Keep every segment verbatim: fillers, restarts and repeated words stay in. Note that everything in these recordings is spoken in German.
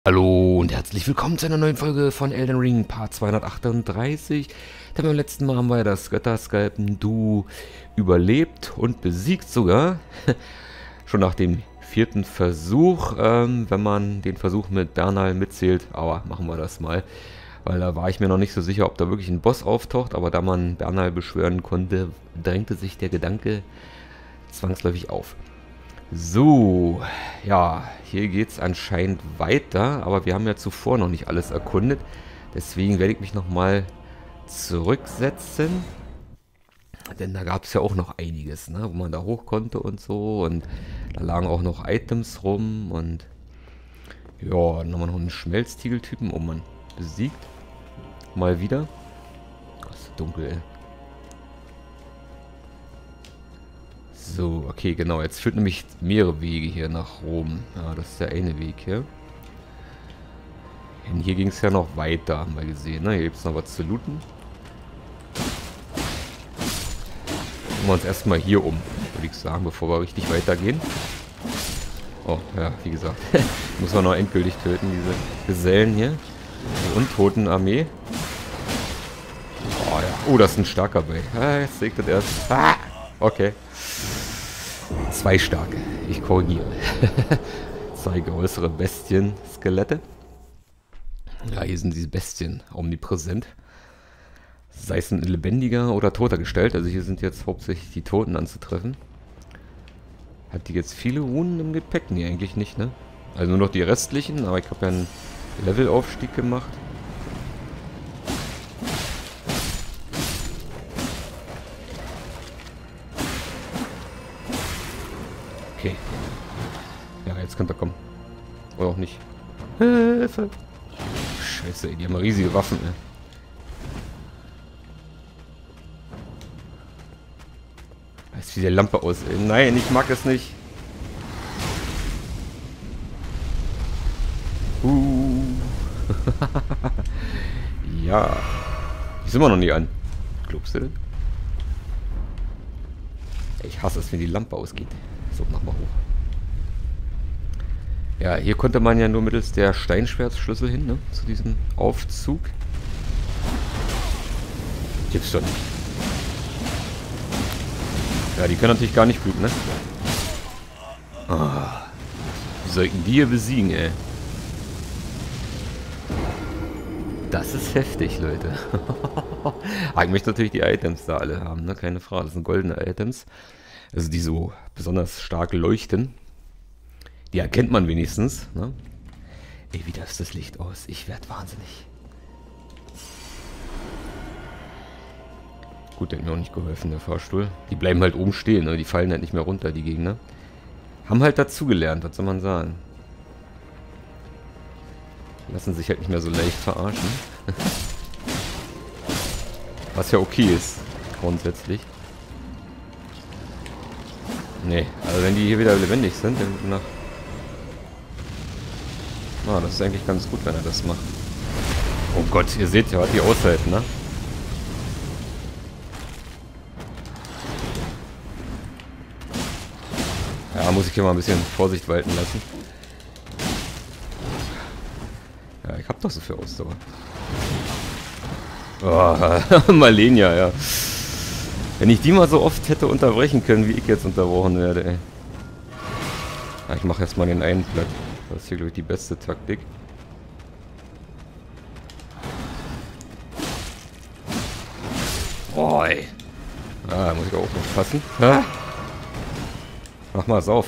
Hallo und herzlich willkommen zu einer neuen Folge von Elden Ring, Part zweihundertachtunddreißig. Denn beim letzten Mal haben wir ja das Götterskalpen-Duo überlebt und besiegt sogar. Schon nach dem vierten Versuch, ähm, wenn man den Versuch mit Bernal mitzählt. Aber machen wir das mal, weil da war ich mir noch nicht so sicher, ob da wirklich ein Boss auftaucht. Aber da man Bernal beschwören konnte, drängte sich der Gedanke zwangsläufig auf. So, ja, hier geht es anscheinend weiter, aber wir haben ja zuvor noch nicht alles erkundet. Deswegen werde ich mich nochmal zurücksetzen. Denn da gab es ja auch noch einiges, ne, wo man da hoch konnte und so. Und da lagen auch noch Items rum und ja, dann haben wir noch einen Schmelztiegeltypen, oh man, besiegt. Mal wieder. Oh, ist so dunkel, ey. So, okay, genau. Jetzt führt nämlich mehrere Wege hier nach Rom. Ja, das ist der eine Weg hier. Und hier ging es ja noch weiter, haben wir gesehen. Ne? Hier gibt es noch was zu looten. Gucken wir uns erstmal hier um, würde ich sagen, bevor wir richtig weitergehen. Oh, ja, wie gesagt. Muss man noch endgültig töten, diese Gesellen hier. Die Untotenarmee. Oh, ja. Oh, das ist ein starker bei. Ah, jetzt sehe ich das erst. Ah, okay. Zwei starke. Ich korrigiere. Zwei größere Bestien-Skelette. Ja, hier sind diese Bestien omnipräsent. Sei es in lebendiger oder toter Gestalt. Also hier sind jetzt hauptsächlich die Toten anzutreffen. Hat die jetzt viele Runen im Gepäck? Nee, eigentlich nicht, ne? Also nur noch die restlichen, aber ich habe ja einen Levelaufstieg gemacht. Okay. Ja, jetzt könnte er kommen. Oder auch nicht. Hilfe! Scheiße, ey, die haben riesige Waffen, ey. Weißt wie die Lampe aus, ey. Nein, ich mag es nicht. Uh. Ja. Die sind wir noch nie an. Glaubst du denn? Ich hasse es, wenn die Lampe ausgeht. So, mach mal hoch. Ja, hier konnte man ja nur mittels der Steinschwertschlüssel hin, ne? Zu diesem Aufzug. Gibt's doch nicht. Ja, die können natürlich gar nicht bluten, ne? Ah, wie sollten die hier besiegen, ey? Das ist heftig, Leute. Ah, ich möchte natürlich die Items da alle haben, ne? Keine Frage. Das sind goldene Items. Also die so besonders stark leuchten. Die erkennt man wenigstens, ne? Ey, wie das das Licht aus? Ich werde wahnsinnig. Gut, der hat mir auch nicht geholfen, der Fahrstuhl. Die bleiben halt oben stehen, ne? Die fallen halt nicht mehr runter, die Gegner. Haben halt dazugelernt, was soll man sagen. Lassen sich halt nicht mehr so leicht verarschen. Was ja okay ist, grundsätzlich. Nee, also wenn die hier wieder lebendig sind, dann nach... Ah, das ist eigentlich ganz gut, wenn er das macht. Oh Gott, ihr seht ja, was die aushalten, ne? Ja, muss ich hier mal ein bisschen Vorsicht walten lassen. Ja, ich hab doch so viel Ausdauer. Oh, Malenia, ja. Wenn ich die mal so oft hätte unterbrechen können, wie ich jetzt unterbrochen werde, ey. Ja, ich mache jetzt mal den einen platt. Das ist hier, glaube ich, die beste Taktik. Oh, ey. Ah, da muss ich auch aufpassen. Ah. Mach mal es auf.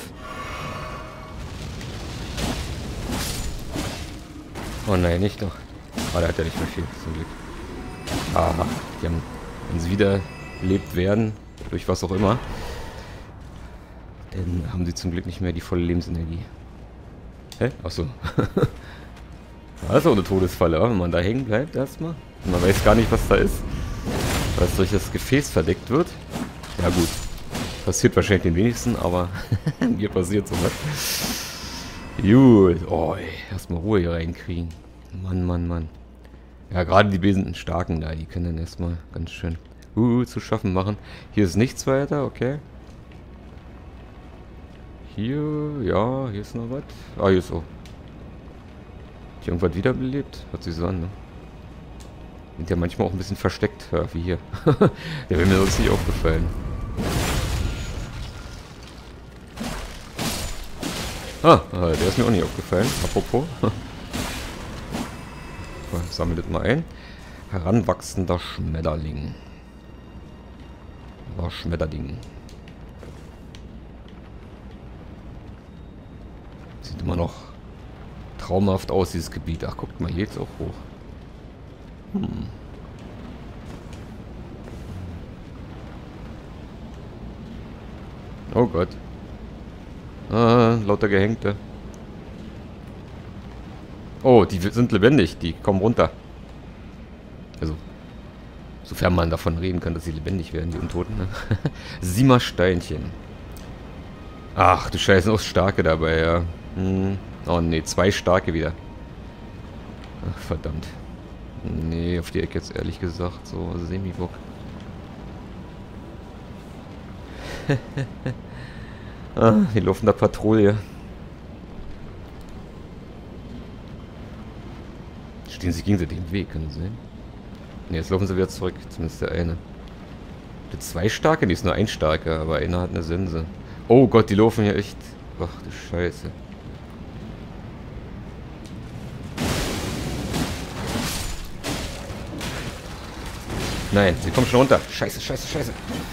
Oh nein, nicht noch. Ah, der hat ja nicht mehr viel, zum Glück. Aha, die haben, wenn sie wieder lebt werden, durch was auch immer, dann haben sie zum Glück nicht mehr die volle Lebensenergie. Hä? Achso. Das ist auch eine Todesfalle, wenn man da hängen bleibt erstmal. Man weiß gar nicht, was da ist. Weil es durch das Gefäß verdeckt wird. Ja gut. Passiert wahrscheinlich den wenigsten, aber mir passiert sowas. Gut. Oh ey, erstmal Ruhe hier reinkriegen. Mann, Mann, Mann. Ja, gerade die wesentlichen Starken da, die können dann erstmal ganz schön uh, zu schaffen machen. Hier ist nichts weiter, okay. Hier, ja, hier ist noch was. Ah, hier ist auch. Die irgendwas wiederbelebt? Hört sich so an, ne? Sind ja manchmal auch ein bisschen versteckt, ja, wie hier. Der wäre mir sonst nicht aufgefallen. Ah, der ist mir auch nicht aufgefallen. Apropos. Sammelt das mal ein. Heranwachsender Schmetterling. War Schmetterling. Sieht immer noch traumhaft aus, dieses Gebiet. Ach, guckt mal, hier geht's auch hoch. Hm. Oh Gott. Ah, lauter Gehängte. Oh, die sind lebendig. Die kommen runter. Also, sofern man davon reden kann, dass sie lebendig werden, die Untoten. Ne? Siemer Steinchen. Ach, du Scheiße, auch starke dabei, ja. Hm. Oh ne, zwei starke wieder. Ach, verdammt. Nee, auf die Ecke jetzt ehrlich gesagt. So, Semi-Bock. Ah, wir laufen da Patrouille. Stehen sie gegenseitig im Weg, können Sie sehen? Ne, jetzt laufen sie wieder zurück. Zumindest der eine. Der zwei starke? Die ist nur ein starker, aber einer hat eine Sense. Oh Gott, die laufen hier echt. Ach du Scheiße. Nein, sie kommen schon runter. Scheiße, scheiße, scheiße.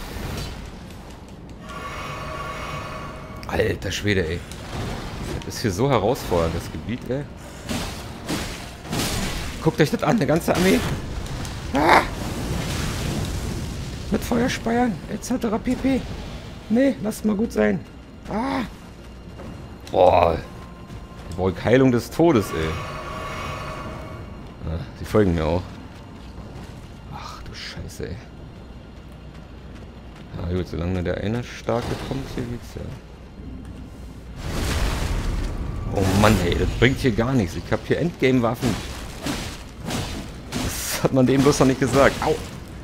Alter Schwede, ey. Das ist hier so herausfordernd, das Gebiet, ey. Guckt euch das an, eine ganze Armee. Ah! Mit Feuerspeiern, et cetera pp. Nee, lasst mal gut sein. Ah! Boah. Ich brauche Heilung des Todes, ey. Ah, sie folgen mir auch. Ach du Scheiße, ey. Na gut, solange der eine starke kommt, hier geht's ja. Oh Mann, ey, das bringt hier gar nichts. Ich hab hier Endgame-Waffen. Das hat man dem bloß noch nicht gesagt. Au!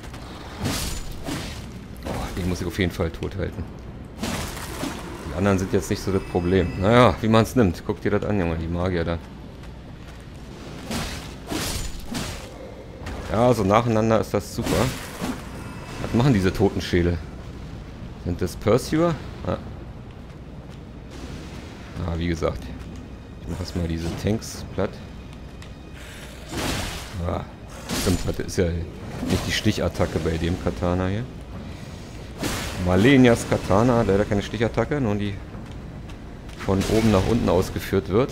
Oh, den muss ich auf jeden Fall tot halten. Die anderen sind jetzt nicht so das Problem. Naja, wie man es nimmt. Guck dir das an, Junge, die Magier da. Ja, so nacheinander ist das super. Was machen diese Totenschädel? Sind das Pursuer? Ah. Ah, wie gesagt. Ich mach erstmal diese Tanks platt. Ah, stimmt, das ist ja nicht die Stichattacke bei dem Katana hier. Malenias Katana, leider keine Stichattacke, nur die von oben nach unten ausgeführt wird.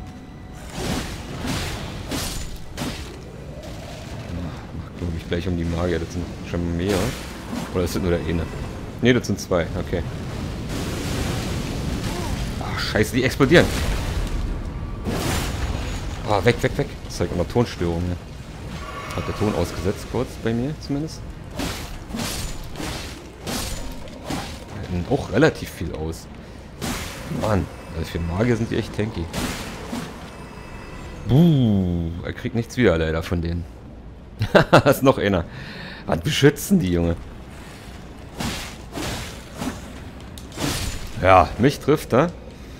Macht, glaube ich, gleich um die Magier. Das sind schon mehr. Oder ist das nur der eine? Ne, das sind zwei. Okay. Ach, scheiße, die explodieren. Ah, weg, weg, weg. Das zeigt immer Tonstörungen. Ja. Hat der Ton ausgesetzt kurz bei mir zumindest. Halten auch relativ viel aus. Mann, also für Magier sind die echt tanky. Buh, er kriegt nichts wieder leider von denen. Da ist noch einer. Was beschützen die, Junge? Ja, mich trifft er.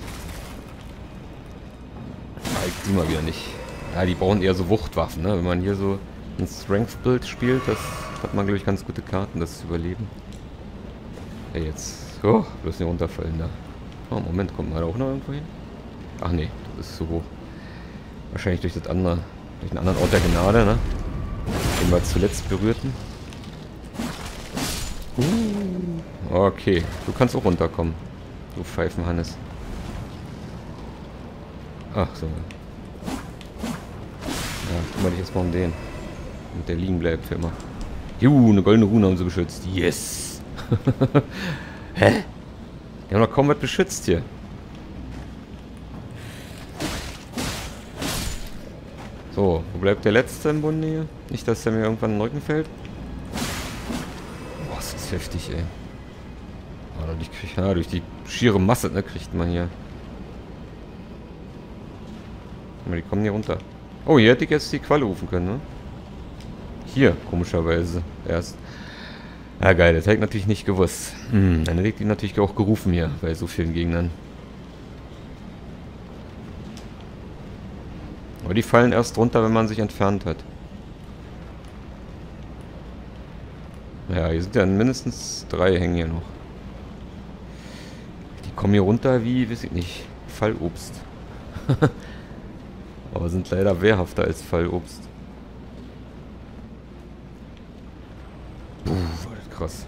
Die mal wieder nicht. Ja, die brauchen eher so Wuchtwaffen, ne? Wenn man hier so ein Strength-Bild spielt, das hat man, glaube ich, ganz gute Karten, das zu überleben. Hey, jetzt. Oh, bloß nicht runterfallen da. Oh, Moment, kommt man da auch noch irgendwo hin? Ach nee, das ist zu hoch. Wahrscheinlich durch das andere, durch einen anderen Ort der Gnade, ne? Den wir zuletzt berührten. Uh, okay, du kannst auch runterkommen. Du Pfeifenhannes. Ach so. Ja, kümmere dich jetzt mal um den. Und der liegen bleibt für immer. Juhu, eine goldene Rune haben sie beschützt. Yes! Hä? Die haben noch kaum was beschützt hier. So, wo bleibt der letzte im Bunde hier? Nicht, dass der mir irgendwann in den Rücken fällt. Boah, das ist heftig, ey. Ah, durch, ja, durch die schiere Masse, ne, kriegt man hier. Aber die kommen hier runter. Oh, hier hätte ich jetzt die Qualle rufen können, ne? Hier, komischerweise. Erst. Ja, geil, das hätte ich natürlich nicht gewusst. Hm, dann hätte ich die natürlich auch gerufen hier, bei so vielen Gegnern. Aber die fallen erst runter, wenn man sich entfernt hat. Ja, hier sind ja mindestens drei hängen hier noch. Die kommen hier runter wie, weiß ich nicht, Fallobst. Aber sind leider wehrhafter als Fallobst. Puh, war das krass.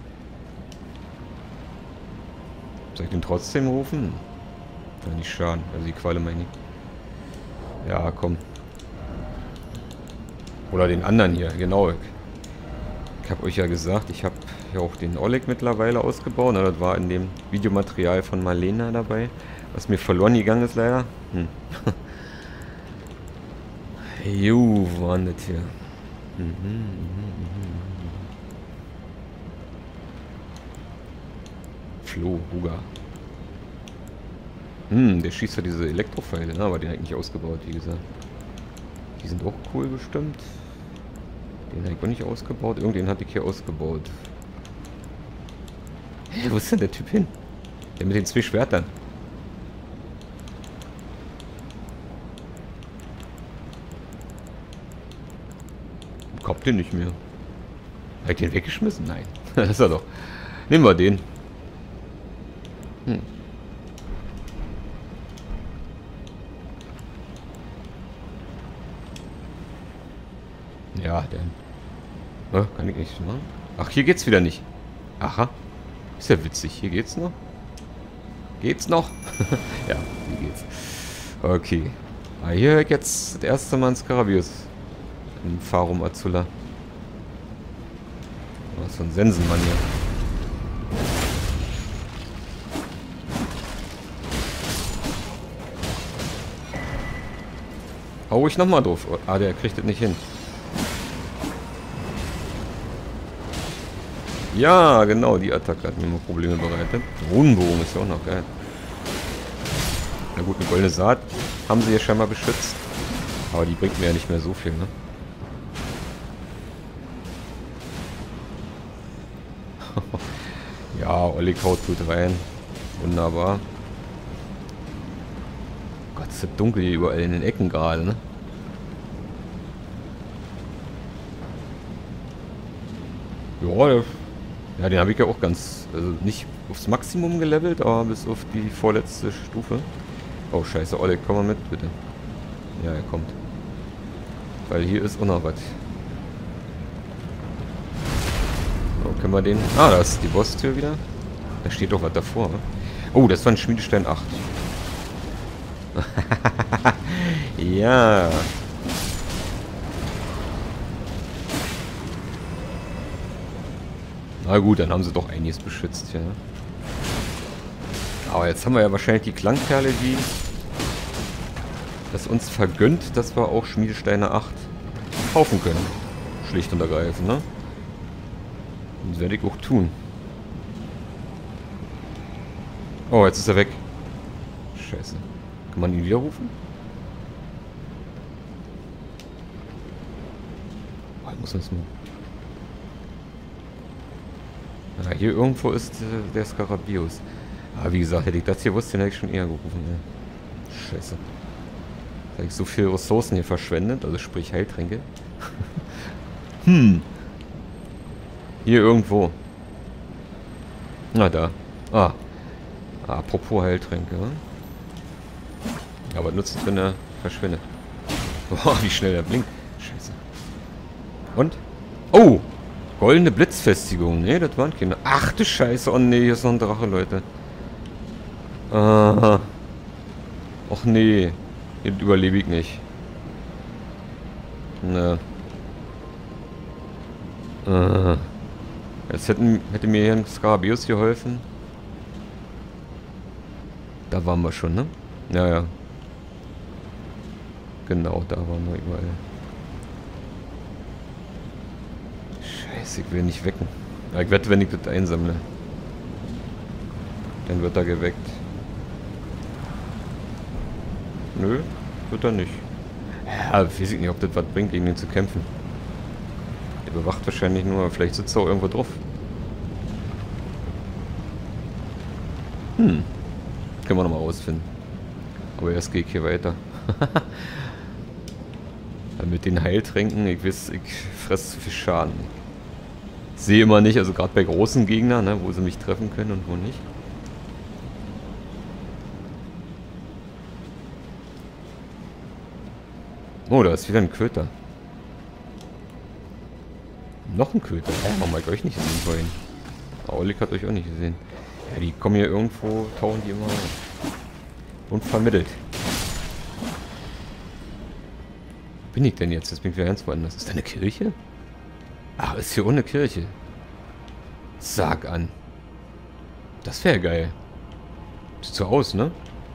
Soll ich den trotzdem rufen? Ja, nicht schaden. Also die Qualle meine ich. Ja, komm. Oder den anderen hier, genau. Ich habe euch ja gesagt, ich habe ja auch den Oleg mittlerweile ausgebaut. Das war in dem Videomaterial von Marlena dabei. Was mir verloren gegangen ist leider. Hm. Jo, wo war das hier? Mhm, mhm, mhm. Flo, Huga. Hm, der schießt ja diese Elektropfeile, ne? Aber den habe ich nicht ausgebaut, wie gesagt. Die sind auch cool bestimmt. Den habe ich auch nicht ausgebaut. Irgendden hatte ich hier ausgebaut. Hä, wo ist denn der Typ hin? Der mit den zwei Schwertern. Ich hab den nicht mehr. Habe ich den weggeschmissen? Nein. Das ist er doch. Nehmen wir den. Hm. Ja, der. Oh, kann ich nicht machen. Ach, hier geht's wieder nicht. Aha. Ist ja witzig. Hier geht's noch. Geht's noch? Ja, hier geht's. Okay. Ah, hier hör ich jetzt das erste Mal ein Skarabius. Ein Farum Azula. Was für ein Sensenmann hier. Hau ich nochmal drauf. Ah, der kriegt das nicht hin. Ja, genau, die Attacke hat mir immer Probleme bereitet. Drohnenbogen ist ja auch noch geil. Na gut, eine goldene Saat haben sie ja scheinbar beschützt. Aber die bringt mir ja nicht mehr so viel, ne? Ja, Olli kaut tut rein. Wunderbar. Gott, ist das dunkel hier überall in den Ecken gerade, ne? Ja, der, ja, den habe ich ja auch ganz, also nicht aufs Maximum gelevelt, aber bis auf die vorletzte Stufe. Oh scheiße, Oleg, komm mal mit, bitte. Ja, er kommt. Weil hier ist auch noch was. So, können wir den... Ah, da ist die Bosstür wieder. Da steht doch was davor. Ne? Oh, das war ein Schmiedestein acht. Ja. Na gut, dann haben sie doch einiges beschützt, ja. Aber jetzt haben wir ja wahrscheinlich die Klangperle, die das uns vergönnt, dass wir auch Schmiedesteine acht kaufen können. Schlicht und ergreifend, ne? Und das werde ich auch tun. Oh, jetzt ist er weg. Scheiße. Kann man ihn widerrufen? Oh, muss man das mal... Ja, hier irgendwo ist äh, der Skarabius. Aber wie gesagt, hätte ich das hier wusste, den hätte ich schon eher gerufen. Ja. Scheiße. Da habe ich so viele Ressourcen hier verschwendet, also sprich Heiltränke. hm. Hier irgendwo. Na da. Ah. ah apropos Heiltränke. Ja, was nutzt es, wenn er verschwindet? Boah, wie schnell er blinkt. Scheiße. Und? Oh! Goldene Blitzfestigung. Ne, das waren keine. Ach du Scheiße. Oh ne, hier ist noch ein Drache, Leute. Ah. Och nee. Hier überlebe ich nicht. Ne. Ah. Jetzt hätten, hätte mir hier ein Skarabius geholfen. Da waren wir schon, ne? Ja, ja. Genau, da waren wir überall. Scheiße, ich will nicht wecken. Ja, ich wette, wenn ich das einsammle. Dann wird er geweckt. Nö, wird er nicht. Ja, weiß ich nicht, ob das was bringt, gegen ihn zu kämpfen. Der bewacht wahrscheinlich nur, vielleicht sitzt er auch irgendwo drauf. Hm. Können wir nochmal rausfinden. Aber erst gehe ich hier weiter. Mit den Heiltränken, ich weiß, ich fresse zu viel Schaden. Ich sehe immer nicht, also gerade bei großen Gegnern, ne, wo sie mich treffen können und wo nicht. Oh, da ist wieder ein Köter. Noch ein Köter. Hä, warum hab ich euch nicht gesehen vorhin? Aulik hat euch auch nicht gesehen. Ja, die kommen hier irgendwo, tauchen die immer auf. Unvermittelt. Wo bin ich denn jetzt? Jetzt bin ich wieder ganz woanders. Ist da eine Kirche? Ach, ist hier ohne Kirche. Sag an. Das wäre geil. Sieht so aus, ne?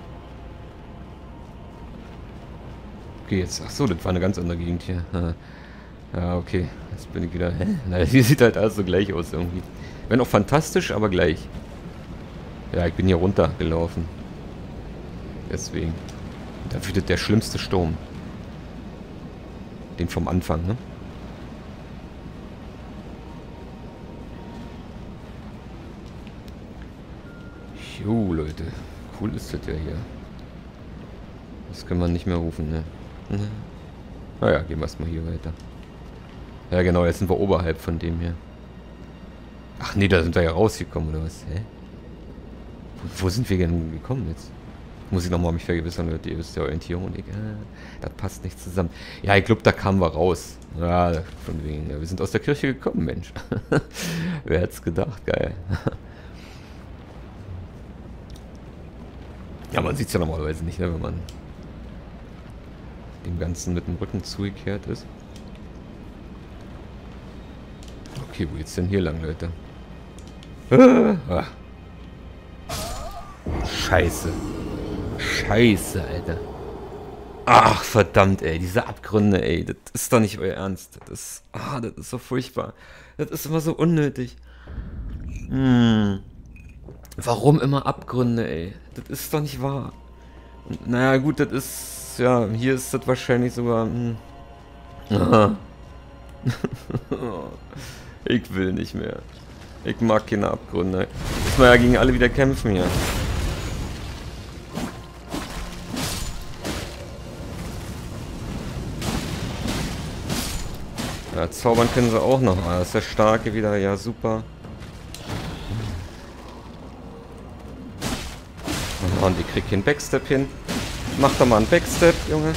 Okay, jetzt. Ach so, das war eine ganz andere Gegend hier. Ja, okay. Jetzt bin ich wieder. Hä? Na, hier sieht halt alles so gleich aus irgendwie. Wenn auch fantastisch, aber gleich. Ja, ich bin hier runtergelaufen. Deswegen. Da wütet der schlimmste Sturm. Den vom Anfang, ne? Jo, Leute. Cool ist das ja hier. Das kann man nicht mehr rufen, ne? Mhm. Naja, gehen wir erstmal hier weiter. Ja, genau, jetzt sind wir oberhalb von dem hier. Ach nee, da sind wir ja rausgekommen, oder was? Hä? Wo, wo sind wir denn gekommen jetzt? Muss ich nochmal mich vergewissern, Leute. Ihr wisst ja Orientierung und ich, äh, das passt nicht zusammen. Ja, ich glaube, da kamen wir raus. Ja, von wegen. Ja, wir sind aus der Kirche gekommen, Mensch. Wer hätte es gedacht? Geil. Ja, man sieht es ja normalerweise nicht, ne, wenn man dem Ganzen mit dem Rücken zugekehrt ist. Okay, wo geht's denn hier lang, Leute? Ah. Scheiße. Scheiße, Alter. Ach, verdammt, ey. Diese Abgründe, ey. Das ist doch nicht euer Ernst. Das ist, ah, das ist so furchtbar. Das ist immer so unnötig. Hm. Warum immer Abgründe, ey? Das ist doch nicht wahr. Naja, gut, das ist... Ja, hier ist das wahrscheinlich sogar... Hm. Aha. Ich will nicht mehr. Ich mag keine Abgründe. Muss man ja gegen alle wieder kämpfen hier. Ja, zaubern können sie auch noch. Ah, das ist der Starke wieder. Ja, super. Und ich krieg hier einen Backstep hin. Mach doch mal einen Backstep, Junge.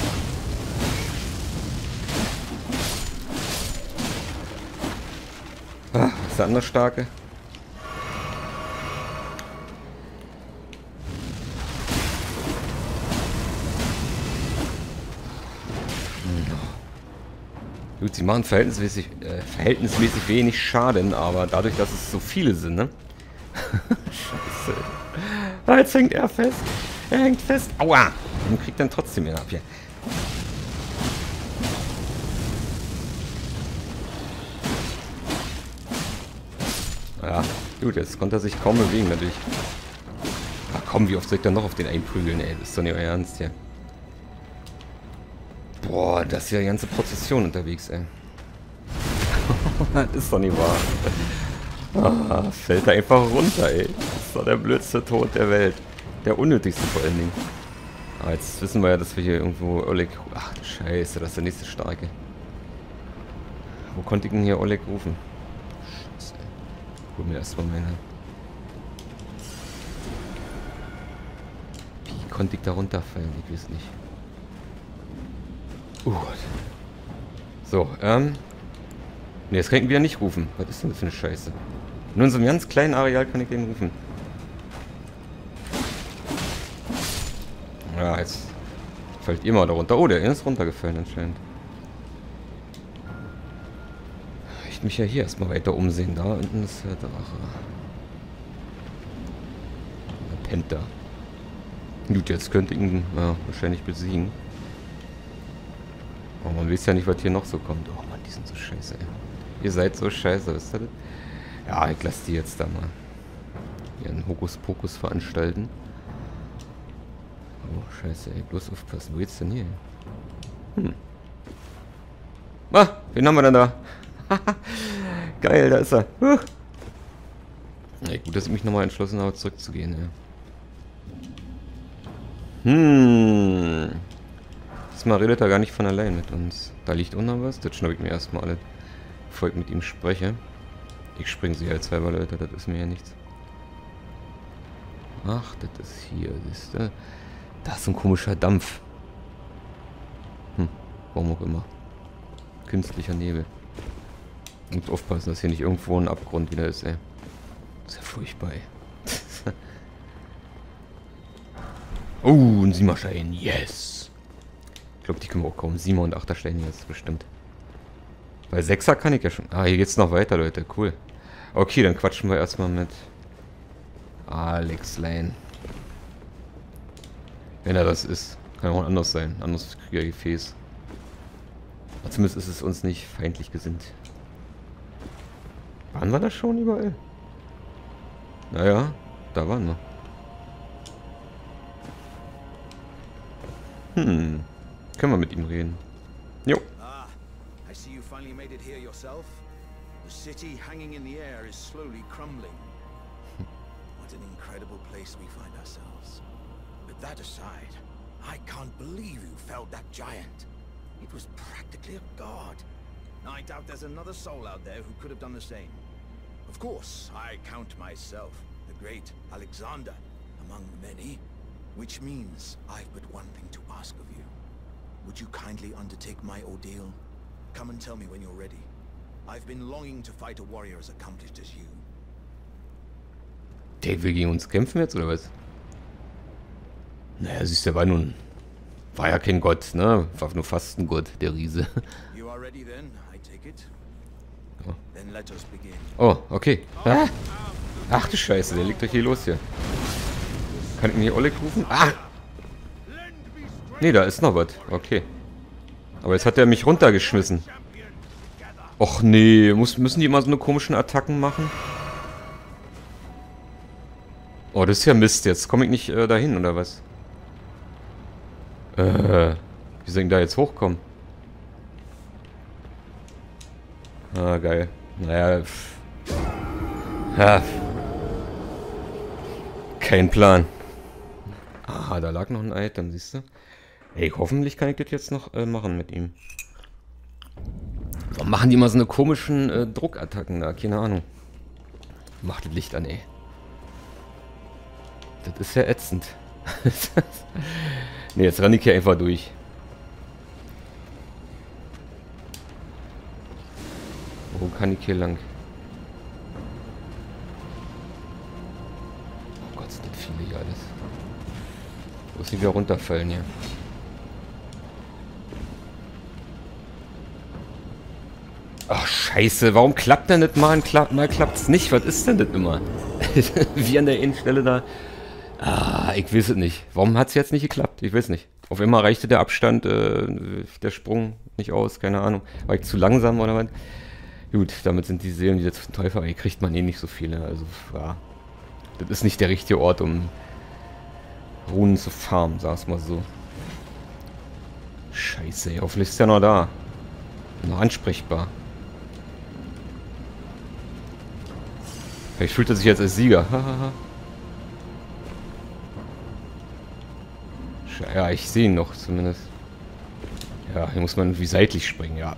Ah, ist der andere Starke. Gut, sie machen verhältnismäßig, äh, verhältnismäßig wenig Schaden, aber dadurch, dass es so viele sind, ne? Scheiße. Ah, jetzt hängt er fest. Er hängt fest. Aua! Und kriegt dann trotzdem ihn ab hier. Ja, gut, jetzt konnte er sich kaum bewegen, natürlich. Ach komm, wie oft soll ich dann noch auf den einprügeln, ey? Das ist doch nicht euer Ernst hier. Boah, das ist ja die ganze Prozession unterwegs, ey. Das ist doch nicht wahr. Ah, fällt er einfach runter, ey. Das ist doch der blödste Tod der Welt. Der unnötigste vor allen Dingen. Ah, jetzt wissen wir ja, dass wir hier irgendwo Oleg... Ach, scheiße, das ist der nächste Starke. Wo konnte ich denn hier Oleg rufen? Scheiße, ey. Hol mir erstmal meine... Wie konnte ich da runterfallen? Ich weiß nicht. Uh, so, ähm... Ne, jetzt kann ich ihn wieder nicht rufen. Was ist denn das für eine Scheiße? Nur in so einem ganz kleinen Areal kann ich den rufen. Ja, jetzt fällt ihr mal da runter. Oh, der ist runtergefallen anscheinend. Ich mich ja hier erstmal weiter umsehen. Da unten ist der Drache. Der pennt da. Gut, jetzt könnte ich ihn ja, wahrscheinlich besiegen. Aber man weiß ja nicht, was hier noch so kommt. Oh Mann, die sind so scheiße, ey. Ihr seid so scheiße, wisst ihr das? Ja, ich lasse die jetzt da mal ihren Hokuspokus veranstalten. Oh, scheiße, ey. Bloß aufpassen. Wo geht's denn hier? Hm. Ah, wen haben wir denn da? Geil, da ist er. Huh. Ja, gut, dass ich mich nochmal entschlossen habe, zurückzugehen, ja. Hm. Diesmal redet er gar nicht von allein mit uns. Da liegt unten was. Das schnapp ich mir erstmal alle, bevor ich mit ihm spreche. Ich spring sie halt selber, Leute. Das ist mir ja nichts. Ach, das ist hier. Siehst du? Da ist so ein komischer Dampf. Hm, warum auch immer. Künstlicher Nebel. Muss aufpassen, dass hier nicht irgendwo ein Abgrund wieder ist, ey. Das ist ja furchtbar, ey. Oh, ein Siemerstein. Yes! Ich glaube, die können wir auch kaum. Siemer und Achterstein jetzt bestimmt. Bei Sechser kann ich ja schon. Ah, hier geht's noch weiter, Leute. Cool. Okay, dann quatschen wir erstmal mit Alex Lane. Wenn er das ist. Kann auch anders sein. Anderes Kriegergefäß. Aber zumindest ist es uns nicht feindlich gesinnt. Waren wir da schon überall? Naja, da waren wir. Hm. Können wir mit ihm reden? Jo. Ah, I see you finally made it here yourself. The city hanging in the air is slowly crumbling. What an incredible place we find ourselves. But that aside, I can't believe you felled that giant. It was practically a god. I doubt there's another soul out there who could have done the same. Of course, I count myself, the great Alexander, among many, which means I've but one thing to ask of you. Would you kindly undertake my ordeal? Come and tell me when you're ready. I've been longing to fight a warrior as accomplished as you. Der will gegen uns kämpfen jetzt, oder was? Naja, siehst du, der war nun... War ja kein Gott, ne? War nur fast ein Gott, der Riese. You are ready then, I take it. Oh, Then let us begin. oh okay. Ah. Ach du Scheiße, der liegt doch hier los hier. Kann ich ihn hier Oleg rufen? Ah! Ne, da ist noch was. Okay. Aber jetzt hat er mich runtergeschmissen. Och nee, muss, müssen die immer so eine komischen Attacken machen? Oh, das ist ja Mist jetzt. Komme ich nicht äh, dahin, oder was? Äh, wie soll ich da jetzt hochkommen? Ah, geil. Naja, pff. Ja. Kein Plan. Ah, da lag noch ein Item, siehst du? Ey, hoffentlich kann ich das jetzt noch äh, machen mit ihm. Warum machen die immer so eine komischen äh, Druckattacken da? Keine Ahnung. Macht das Licht an, ey. Das ist ja ätzend. Ne, jetzt renne ich hier einfach durch. Wo kann ich hier lang? Oh Gott, sind das viele hier alles. Muss ich wieder runterfallen hier. Ach scheiße, warum klappt denn das mal? Klappt, mal klappt's nicht. Was ist denn das immer? Wie an der einen Stelle da. Ah, ich weiß es nicht. Warum hat es jetzt nicht geklappt? Ich weiß nicht. Auf einmal reichte der Abstand, äh, der Sprung nicht aus, keine Ahnung. War ich zu langsam oder was? Gut, damit sind die Seelen wieder zum Teufel, aber hier kriegt man eh nicht so viele. Also, ja. Das ist nicht der richtige Ort, um Runen zu farmen, sag's mal so. Scheiße, ey, hoffentlich ist der noch da. Noch ansprechbar. Vielleicht fühlt er sich jetzt als Sieger. Ja, ich sehe ihn noch zumindest. Ja, hier muss man wie seitlich springen, ja.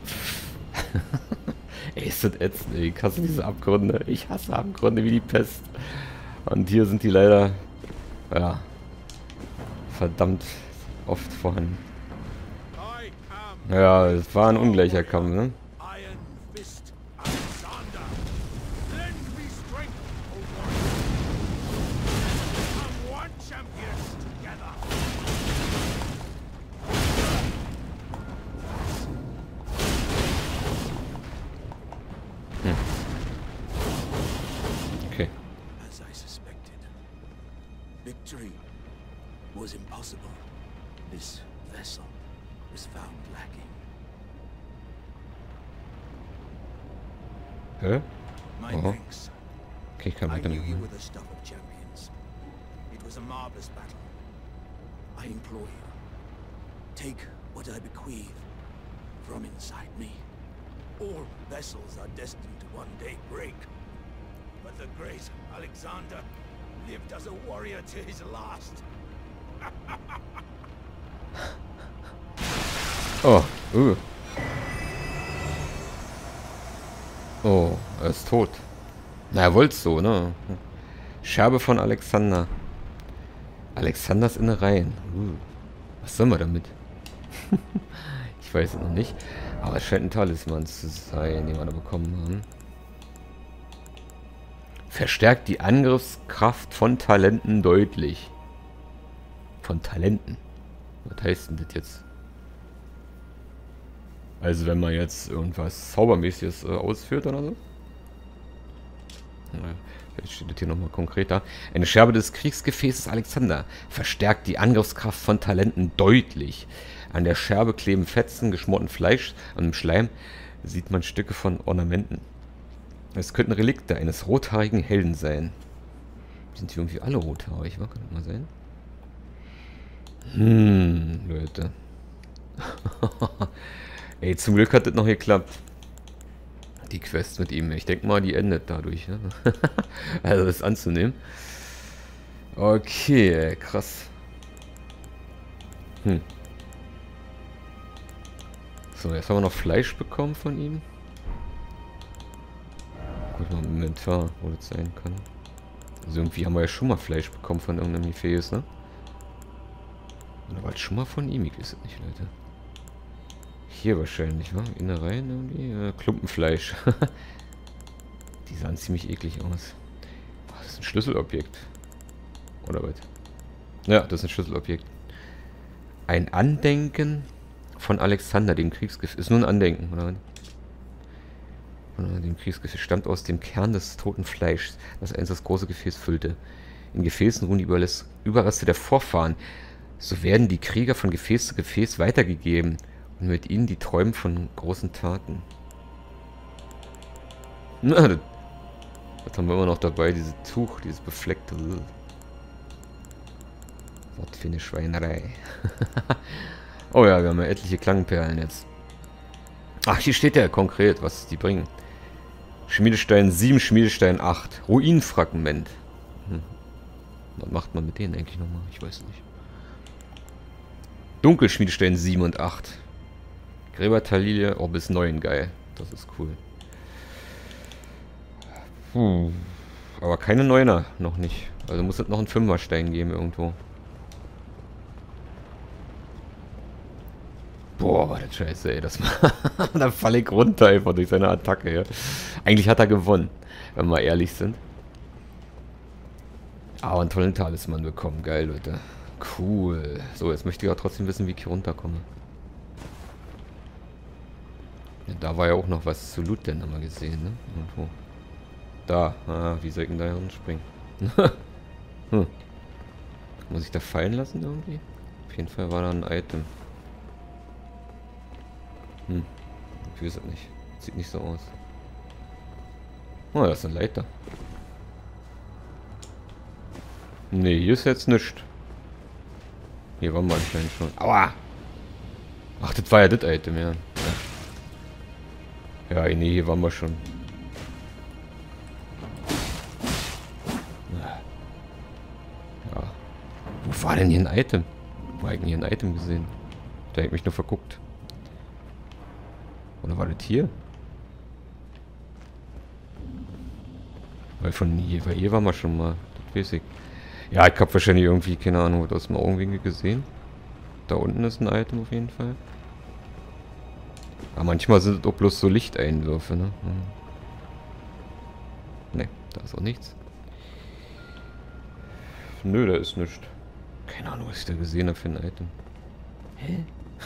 Ey, ist das ätzend, ey. Ich hasse diese Abgründe. Ich hasse Abgründe wie die Pest. Und hier sind die leider, ja, verdammt oft vorhanden. Ja, es war ein ungleicher Kampf, ne? Hm. Okay. As I suspected, victory was impossible. This vessel was found lacking. Hä? My Oh. thanks. Okay, ich kann I weiter knew you machen. were the stuff of champions. It was a marvelous battle. I implore you, take what I bequeath from inside me. All vessels are destined to one day break. But the great Alexander lived as a warrior to his last. Oh, uh. Oh, er ist tot. Na, er wollte so, ne? Scherbe von Alexander. Alexanders Innereien. Uh. Was sollen wir damit? Ich weiß es noch nicht. Aber es scheint ein Talisman zu sein, den wir da bekommen haben. Verstärkt die Angriffskraft von Talenten deutlich. Von Talenten? Was heißt denn das jetzt? Also wenn man jetzt irgendwas Zaubermäßiges äh, ausführt oder so? Ja, vielleicht steht das hier nochmal konkreter. Eine Scherbe des Kriegsgefäßes Alexander verstärkt die Angriffskraft von Talenten deutlich. An der Scherbe kleben Fetzen geschmorten Fleisch und im Schleim sieht man Stücke von Ornamenten. Es könnten Relikte eines rothaarigen Helden sein. Sind die irgendwie alle rothaarig, wa? Kann das mal sein? Hm, Leute. Ey, zum Glück hat das noch geklappt. Die Quest mit ihm. Ich denke mal, die endet dadurch. Ne? Also das ist anzunehmen. Okay, krass. Hm. So, jetzt haben wir noch Fleisch bekommen von ihm. Guck mal im Inventar, wo das sein kann. Also irgendwie haben wir ja schon mal Fleisch bekommen von irgendeinem Gefäß, ne? Oder war das schon mal von ihm? Ich weiß es nicht, Leute. Hier wahrscheinlich, wa? Innereien irgendwie? Äh, Klumpenfleisch. Die sahen ziemlich eklig aus. Oh, das ist ein Schlüsselobjekt. Oder was? Ja, das ist ein Schlüsselobjekt. Ein Andenken von Alexander, dem Kriegsgefäß. Ist nur ein Andenken, oder was? Von dem Kriegsgefäß stammt aus dem Kern des toten Fleischs, das einst das große Gefäß füllte. In Gefäßen ruhen die Überreste der Vorfahren. So werden die Krieger von Gefäß zu Gefäß weitergegeben und mit ihnen die Träume von großen Taten. Na, das, das haben wir immer noch dabei, dieses Tuch, dieses befleckte. Was für eine Schweinerei. Oh ja, wir haben ja etliche Klangperlen jetzt. Ach, hier steht ja konkret, was die bringen. Schmiedestein sieben, Schmiedestein acht. Ruinenfragment. Hm. Was macht man mit denen eigentlich nochmal? Ich weiß nicht. Dunkelschmiedestein sieben und acht. Gräbertalilie, oh, bis neun, geil. Das ist cool. Puh. Aber keine Neuner, noch nicht. Also muss es noch einen Fünferstein geben irgendwo. Boah, war das scheiße, ey. Das da falle ich runter einfach durch seine Attacke, ja. Eigentlich hat er gewonnen, wenn wir ehrlich sind. Aber einen tollen Talisman bekommen. Geil, Leute. Cool. So, jetzt möchte ich auch trotzdem wissen, wie ich hier runterkomme. Ja, da war ja auch noch was zu Loot, denn haben wir gesehen, ne? Irgendwo. Da. Ah, wie soll ich denn da hinspringen? hm. Muss ich da fallen lassen irgendwie? Auf jeden Fall war da ein Item. Hm. Ich weiß es nicht. Sieht nicht so aus. Oh, das ist eine Leiter. Ne, hier ist jetzt nichts. Hier waren wir anscheinend schon. Aua! Ach, das war ja das Item, ja. Ja, ja, nee, hier waren wir schon. Ja. Wo war denn hier ein Item? Wo habe ich denn hier ein Item gesehen? Da habe ich mich nur verguckt. Oder war das hier? Weil von hier, weil hier waren wir schon mal. Das weiß ich. Ja, ich habe wahrscheinlich irgendwie, keine Ahnung, was aus dem Augenwinkel gesehen. Da unten ist ein Item auf jeden Fall. Aber manchmal sind es auch bloß so Lichteinwürfe, ne? Hm. Ne, da ist auch nichts. Nö, da ist nichts. Keine Ahnung, was ich da gesehen habe für ein Item. Hä?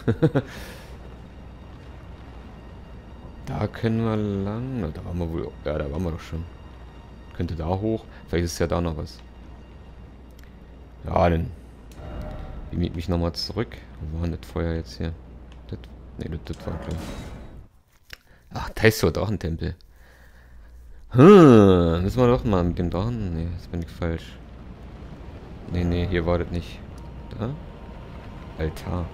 Da können wir lang. Na, da waren wir wohl. Ja, da waren wir doch schon. Könnte da hoch. Vielleicht ist ja da noch was. Ja, dann beam ich mich nochmal zurück. Wo war denn das Feuer jetzt hier? Das, nee, das, das war klar. Ach, da ist so doch ein Tempel. Hm, müssen wir doch mal mit dem Drachen. Nee, das bin ich falsch. Nee, nee, hier war das nicht. Da? Altar.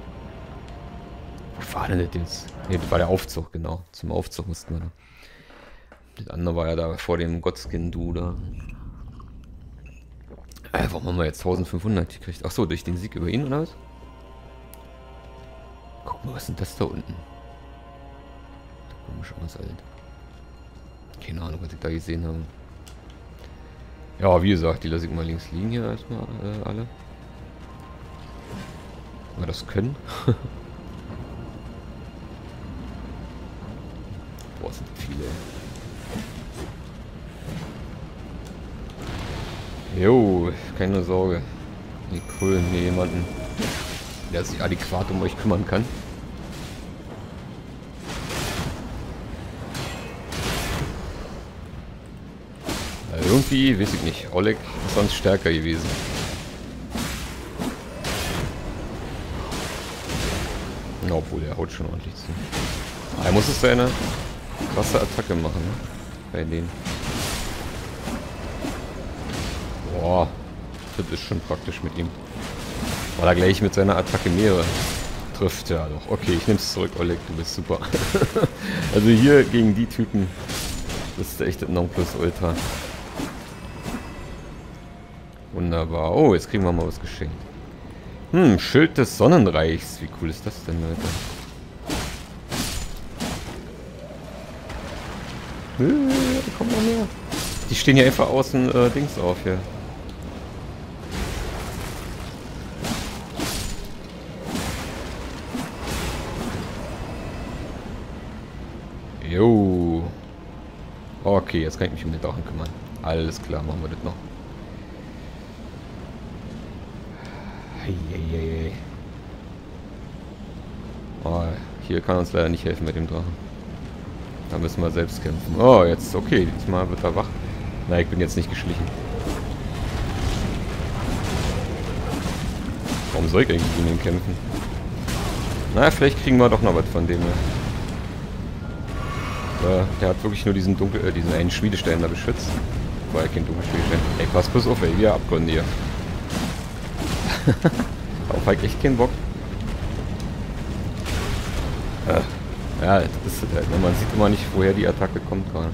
Wo war denn das jetzt? Ne, das war der Aufzug, genau. Zum Aufzug mussten wir da. Das andere war ja da vor dem Gottskin-Du da. Äh, warum haben wir jetzt eintausendfünfhundert gekriegt? Achso, durch den Sieg über ihn oder was? Guck mal, was ist denn das da unten? Komisch aus, Alter. Keine Ahnung, was ich da gesehen habe. Ja, wie gesagt, die lasse ich mal links liegen hier erstmal äh, alle. Wenn wir das können. Boah, sind viele. Jo, keine Sorge. Nee, cool, nee, jemanden, der sich adäquat um euch kümmern kann. Ja, irgendwie, weiß ich nicht, Oleg ist sonst stärker gewesen. Ja, obwohl, er haut schon ordentlich zu. Er muss es seine krasse Attacke machen, ne? Bei denen. Boah, das ist schon praktisch mit ihm. Weil er gleich mit seiner Attacke mehrere trifft. Ja doch, okay, ich nehme es zurück, Oleg, du bist super. Also hier gegen die Typen, das ist echt das Nonplusultra. Wunderbar. Oh, jetzt kriegen wir mal was geschenkt. Hm, Schild des Sonnenreichs. Wie cool ist das denn, Leute? Äh, da kommt noch mehr. Die stehen hier einfach außen äh, Dings auf hier. Jo. Okay, jetzt kann ich mich um den Drachen kümmern. Alles klar, machen wir das noch. Eieiei. Oh, hier kann uns leider nicht helfen mit dem Drachen. Da müssen wir selbst kämpfen. Oh, jetzt, okay, diesmal wird er wach. Nein, ich bin jetzt nicht geschlichen. Warum soll ich eigentlich gegen ihn kämpfen? Na, vielleicht kriegen wir doch noch was von dem. Ja. Der, der hat wirklich nur diesen Dunkel, äh, diesen einen Schmiedestein da beschützt. War ja kein Dunkelschmiedestein. Ey, pass bloß auf, ey, wir Abgründe hier. Darauf hab ich echt keinen Bock. Äh, ja, das ist halt, man sieht immer nicht, woher die Attacke kommt gerade.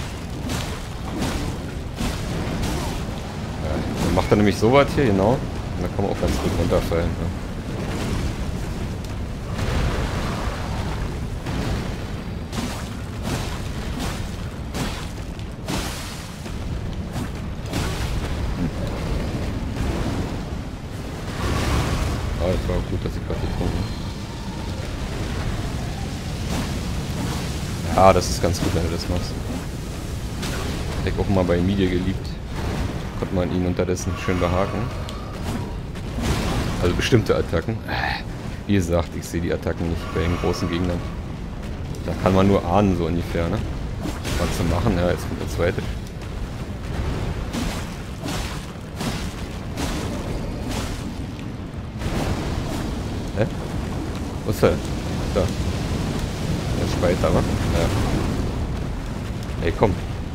Ja, dann macht er nämlich so was hier, genau. Und da kann man auch ganz gut runterfallen. Ja. Es war gut, dass ich gerade getrunken habe. Ja, das ist ganz gut, wenn du das machst. Ich habe auch mal bei Media geliebt. Konnte man ihn unterdessen schön behaken. Also bestimmte Attacken. Wie gesagt, ich sehe die Attacken nicht bei den großen Gegnern. Da kann man nur ahnen, so ungefähr, ne? Was zu machen. Ja, jetzt kommt der zweite. Hä? Wo ist er? Da. Der ist weiter, wa? Ja. Ey, komm.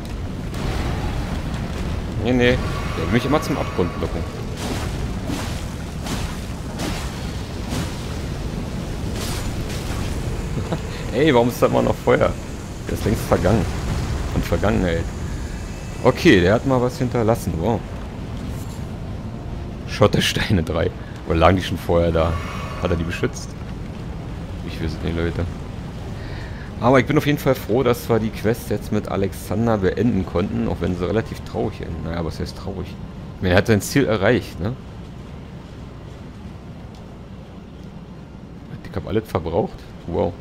Nee, nee. Der will mich immer zum Abgrund locken. Ey, warum ist da immer noch Feuer? Der ist längst vergangen. Und Vergangenheit. Okay, der hat mal was hinterlassen. Wow. Schottersteine drei. Oder lagen die schon vorher da? Hat er die beschützt? Ich weiß es nicht, Leute. Aber ich bin auf jeden Fall froh, dass wir die Quest jetzt mit Alexander beenden konnten, auch wenn sie relativ traurig enden. Naja, was heißt traurig? Ich meine, er hat sein Ziel erreicht, ne? Ich habe alles verbraucht. Wow.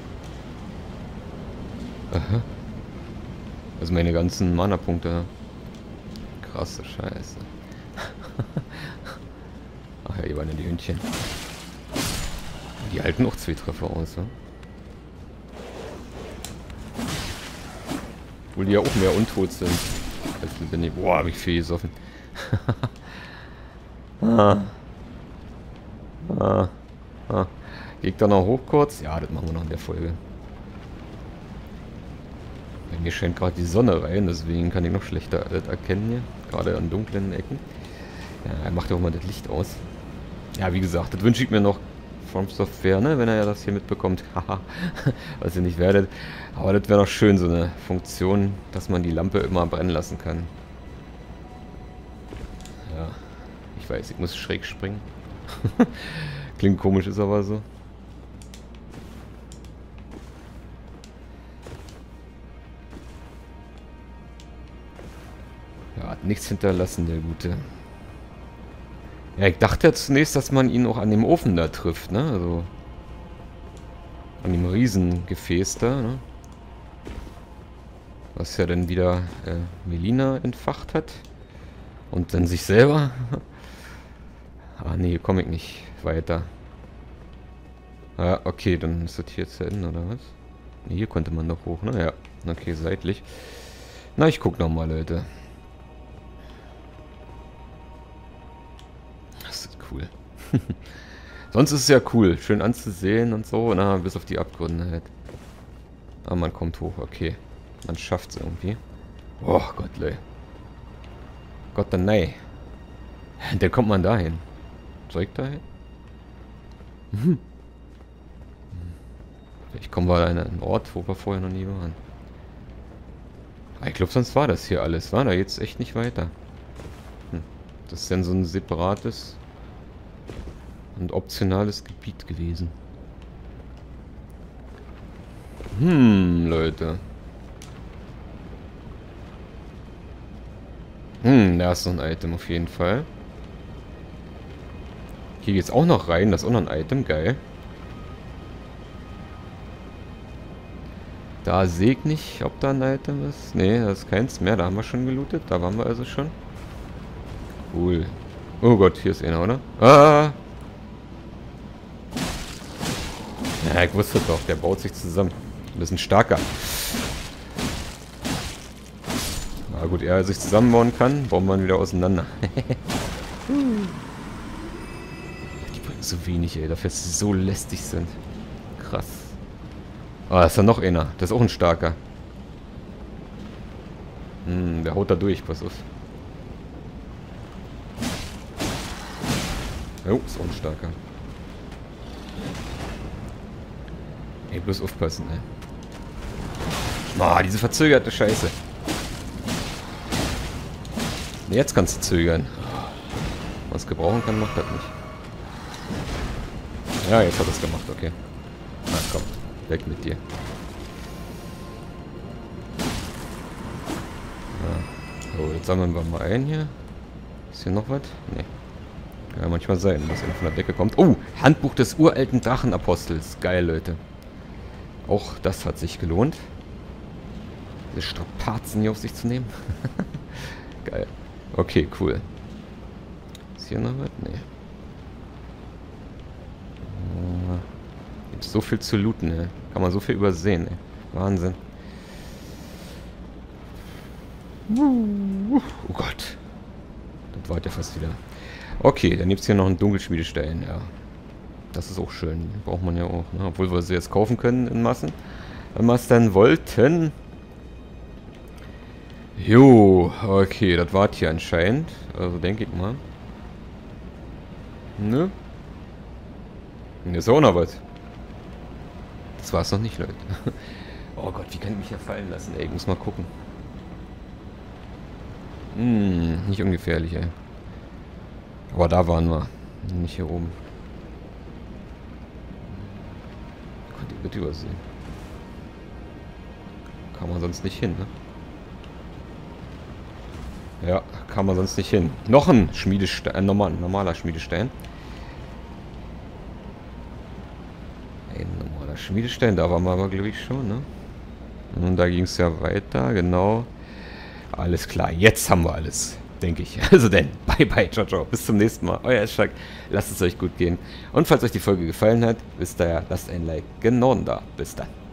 Aha. Also meine ganzen Mana-Punkte. Krasse Scheiße. Ach ja, hier waren ja die Hündchen. Die halten auch zwei Treffer aus, ne? Obwohl die ja auch mehr untot sind. Als lebendig. Boah, hab ich viel gesoffen. ah. Ah. Ah. Geht da noch hoch kurz? Ja, das machen wir noch in der Folge. Bei mir scheint gerade die Sonne rein, deswegen kann ich noch schlechter das erkennen hier. Gerade an dunklen Ecken. Ja, er macht ja auch mal das Licht aus. Ja, wie gesagt, das wünsche ich mir noch From Software, ne? Wenn er ja das hier mitbekommt. Haha, was ihr nicht werdet. Aber das wäre doch schön, so eine Funktion, dass man die Lampe immer brennen lassen kann. Ja, ich weiß, ich muss schräg springen. Klingt komisch, ist aber so. Nichts hinterlassen, der Gute. Ja, ich dachte ja zunächst, dass man ihn auch an dem Ofen da trifft, ne? Also an dem Riesengefäß da, ne? Was ja dann wieder äh, Melina entfacht hat. Und dann sich selber. Ah, nee, hier komme ich nicht weiter. Ah, okay, dann ist das hier zu Ende, oder was? Nee, hier konnte man doch hoch, ne? Ja, okay, seitlich. Na, ich guck nochmal, Leute. Das ist cool. Sonst ist es ja cool, schön anzusehen und so, na, bis auf die Abgründe halt. Ah, man kommt hoch, okay. Man schafft es irgendwie. Oh Gott, ey. Gott, dann nein. Dann kommt man dahin. Soll ich dahin? Hm. Vielleicht kommen wir an einen Ort, wo wir vorher noch nie waren. Ich glaube, sonst war das hier alles. War da jetzt echt nicht weiter. Hm. Das ist dann so ein separates und optionales Gebiet gewesen. Hm, Leute. Hm, da ist noch ein Item auf jeden Fall. Hier geht's auch noch rein. Das ist auch noch ein Item. Geil. Da sehe ich nicht, ob da ein Item ist. Ne, da ist keins mehr. Da haben wir schon gelootet. Da waren wir also schon. Cool. Oh Gott, hier ist einer, oder? Ah! Ja, ich wusste doch. Der baut sich zusammen. Ein bisschen starker. Na gut, er sich zusammenbauen kann, bauen wir ihn wieder auseinander. Die bringen so wenig, ey. Dafür, dass sie so lästig sind. Krass. Ah, da ist ja noch einer. Das ist auch ein starker. Hm, der haut da durch. Pass auf. Oh, ist auch ein starker. Ey, bloß aufpassen, ey. Ah, diese verzögerte Scheiße. Jetzt kannst du zögern. Was gebrauchen kann, macht das nicht. Ja, jetzt hat er es gemacht, okay. Na komm, weg mit dir. Ja. So, jetzt sammeln wir mal ein hier. Ist hier noch was? Nee. Kann ja manchmal sein, dass einer von der Decke kommt. Oh, Handbuch des uralten Drachenapostels. Geil, Leute. Auch das hat sich gelohnt. Diese Strapazen hier auf sich zu nehmen. Geil. Okay, cool. Ist hier noch was? Nee. Oh, gibt so viel zu looten, ey. Kann man so viel übersehen, ey. Wahnsinn. Oh Gott. Das war ja fast wieder. Okay, dann gibt es hier noch einen Dunkelschmiedestein, ja. Das ist auch schön. Den braucht man ja auch, ne? Obwohl wir sie jetzt kaufen können in Massen. Wenn wir es dann wollten. Jo, okay, das war hier anscheinend. Also denke ich mal. Ne? Hier ist auch noch was. Das war es noch nicht, Leute. Oh Gott, wie kann ich mich hier fallen lassen, ey? Ich muss mal gucken. Hm, nicht ungefährlich, ey. Aber da waren wir. Nicht hier oben. Konnte ich bitte übersehen. Kann man sonst nicht hin, ne? Ja, kann man sonst nicht hin. Noch ein Schmiedestein, ein normal, normaler Schmiedestein. Ein normaler Schmiedestein, da waren wir aber, glaube ich, schon, ne? Und da ging es ja weiter, genau. Alles klar, jetzt haben wir alles, denke ich. Also denn, bye bye, ciao, ciao. Bis zum nächsten Mal. Euer Eschak, lasst es euch gut gehen. Und falls euch die Folge gefallen hat, wisst ihr ja, lasst ein Like genau da. Bis dann.